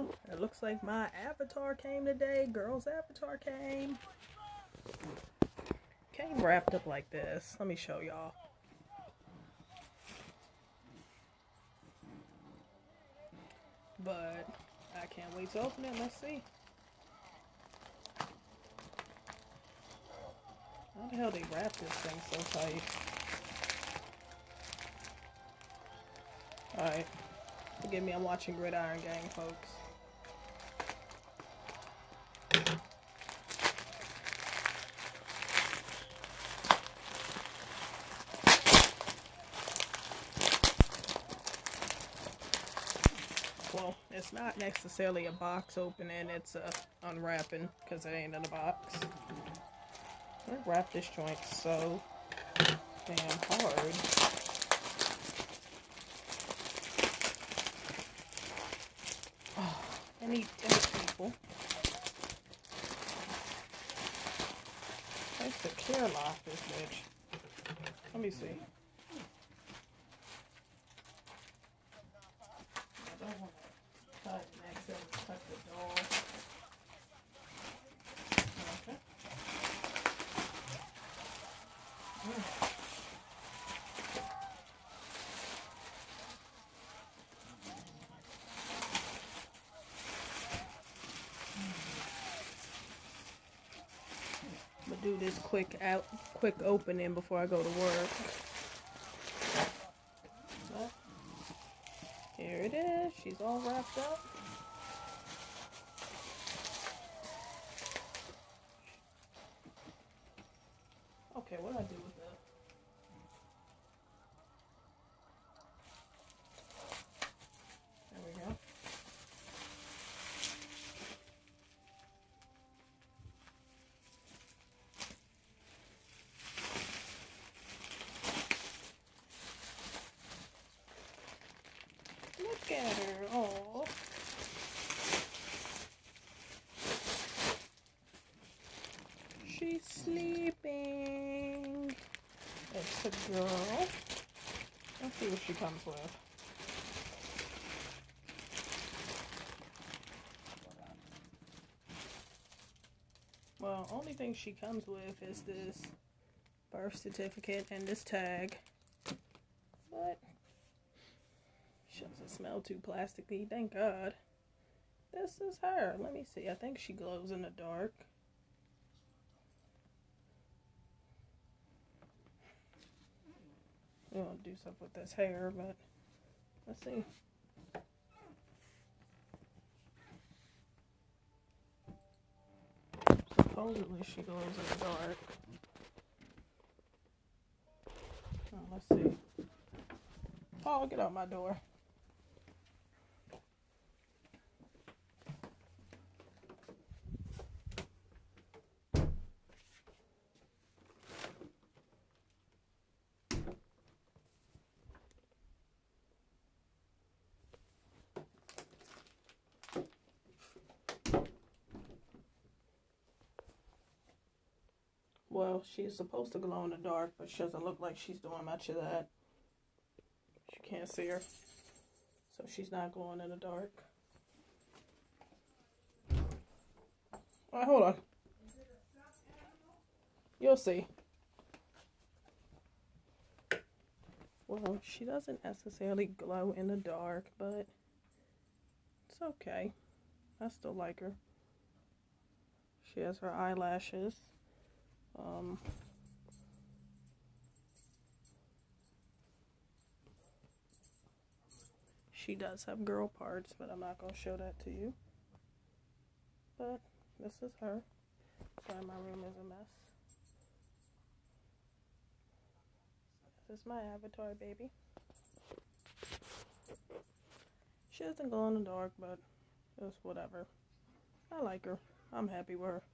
Well, it looks like my avatar came today. Girl's avatar came. Came wrapped up like this. Let me show y'all. But I can't wait to open it. Let's see. How the hell they wrap this thing so tight? Alright. Forgive me, I'm watching Gridiron Gang, folks. Well, it's not necessarily a box opening, it's a unwrapping, because it ain't in a box. I wrap this joint so damn hard. Oh, any people. I used to clear lock this bitch. Let me see. I don't want to cut and accidentally cut the doll. Okay. I'm gonna do this quick opening before I go to work. But here it is. She's all wrapped up. Okay, what do I do with that? There we go. Look at her. Oh. She's sleeping. It's a girl. Let's see what she comes with. Well, only thing she comes with is this birth certificate and this tag. But she doesn't smell too plasticky, thank God. This is her. Let me see. I think she glows in the dark. We're gonna do something with this hair, but let's see. Supposedly she glows in the dark. Oh, let's see. Oh, get out my door. Well, she's supposed to glow in the dark, but she doesn't look like she's doing much of that. You can't see her. So she's not glowing in the dark. Alright, hold on. You'll see. Well, she doesn't necessarily glow in the dark, but it's okay. I still like her. She has her eyelashes. She does have girl parts, but I'm not going to show that to you. But this is her. Sorry, my room is a mess. This is my avatar, baby. She doesn't glow in the dark, but it's whatever. I like her. I'm happy with her.